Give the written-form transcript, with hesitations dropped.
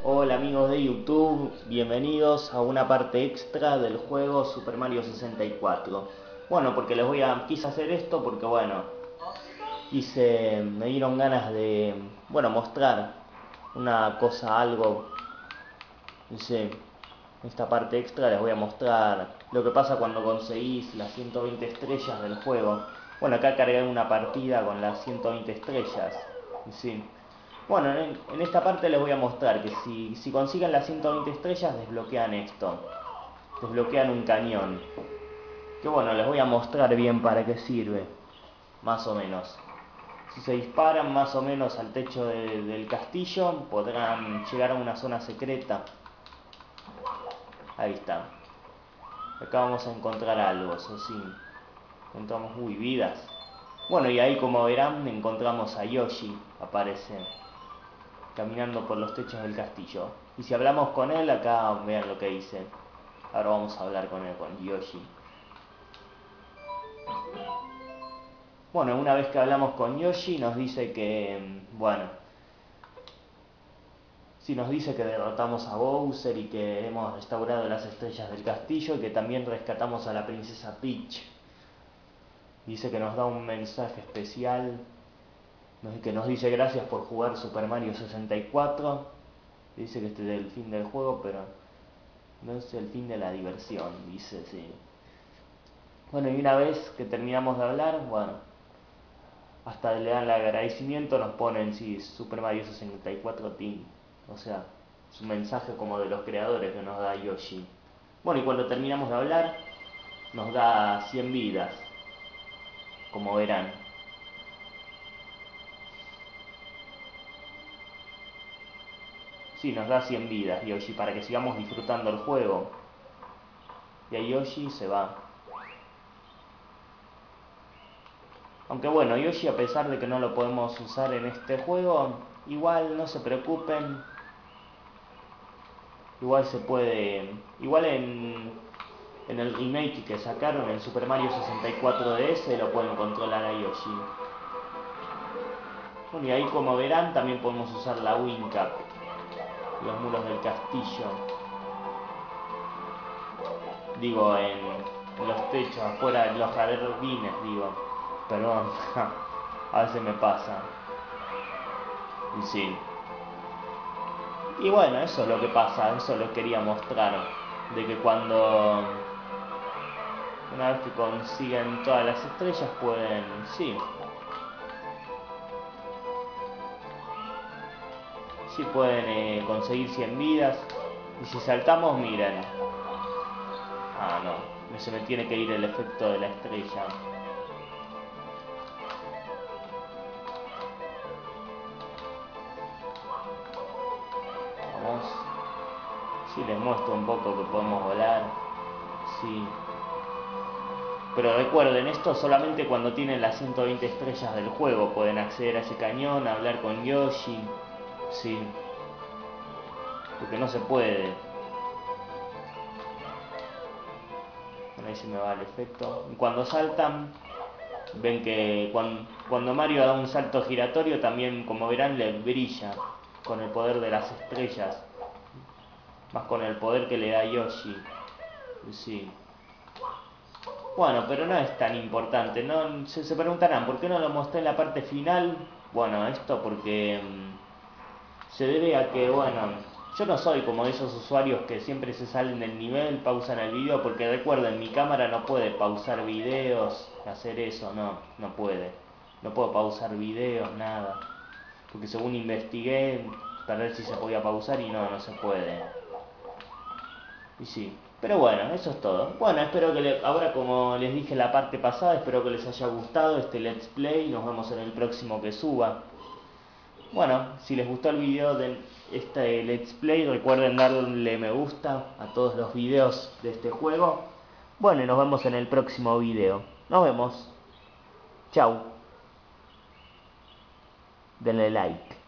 Hola amigos de YouTube, bienvenidos a una parte extra del juego Super Mario 64. Bueno, porque quise hacer esto porque me dieron ganas de, mostrar una cosa, algo, dice, esta parte extra les voy a mostrar lo que pasa cuando conseguís las 120 estrellas del juego. Bueno, acá cargué una partida con las 120 estrellas, sí. Bueno, en esta parte les voy a mostrar que si consiguen las 120 estrellas desbloquean esto. Desbloquean un cañón. Que bueno, les voy a mostrar bien para qué sirve. Más o menos. Si se disparan más o menos al techo del castillo, podrán llegar a una zona secreta. Ahí está. Acá vamos a encontrar algo, eso sí. Encontramos, vidas. Bueno, y ahí como verán encontramos a Yoshi. Aparece caminando por los techos del castillo. Y si hablamos con él, acá vean lo que dice. Ahora vamos a hablar con él, con Yoshi. Bueno, una vez que hablamos con Yoshi nos dice que, nos dice que derrotamos a Bowser y que hemos restaurado las estrellas del castillo y que también rescatamos a la princesa Peach. Dice que nos da un mensaje especial, que nos dice gracias por jugar Super Mario 64. Dice que este es el fin del juego, pero no es el fin de la diversión, dice, sí. Bueno, y una vez que terminamos de hablar, hasta le dan el agradecimiento, nos ponen, sí, Super Mario 64 Team. O sea, es un mensaje como de los creadores que nos da Yoshi. Bueno, y cuando terminamos de hablar, nos da 100 vidas, como verán. Sí, nos da 100 vidas Yoshi para que sigamos disfrutando el juego. Y ahí Yoshi se va. Aunque bueno, Yoshi, a pesar de que no lo podemos usar en este juego, igual no se preocupen. Igual se puede, igual en el remake que sacaron en Super Mario 64 DS lo pueden controlar a Yoshi. Bueno, y ahí como verán también podemos usar la Wing Cap, los muros del castillo. Digo, en los techos, afuera, en los jardines, digo. Perdón, a veces me pasa. Y sí. Y bueno, eso es lo que pasa, eso lo quería mostrar. De que una vez que consiguen todas las estrellas pueden, sí pueden conseguir 100 vidas. Y si saltamos, miren. Ah, no, se me tiene que ir el efecto de la estrella. Vamos. Sí, les muestro un poco que podemos volar. Sí. Pero recuerden, esto solamente cuando tienen las 120 estrellas del juego pueden acceder a ese cañón, hablar con Yoshi. Sí. Porque no se puede. Bueno, ahí se me va el efecto. Y cuando saltan, ven que cuando Mario da un salto giratorio también, como verán, le brilla con el poder de las estrellas. Más con el poder que le da Yoshi. Sí. Bueno, pero no es tan importante. No, se preguntarán, ¿por qué no lo mostré en la parte final? Bueno, esto porque se debe a que, yo no soy como esos usuarios que siempre se salen del nivel, pausan el video, porque recuerden, mi cámara no puede pausar videos, hacer eso, no puede. No puedo pausar videos, nada. Porque según investigué, para ver si se podía pausar y no se puede. Y sí, pero bueno, eso es todo. Bueno, espero que ahora como les dije en la parte pasada, espero que les haya gustado este Let's Play. Nos vemos en el próximo que suba. Bueno, si les gustó el video de este Let's Play, recuerden darle me gusta a todos los videos de este juego. Bueno, y nos vemos en el próximo video. Nos vemos. Chau. Denle like.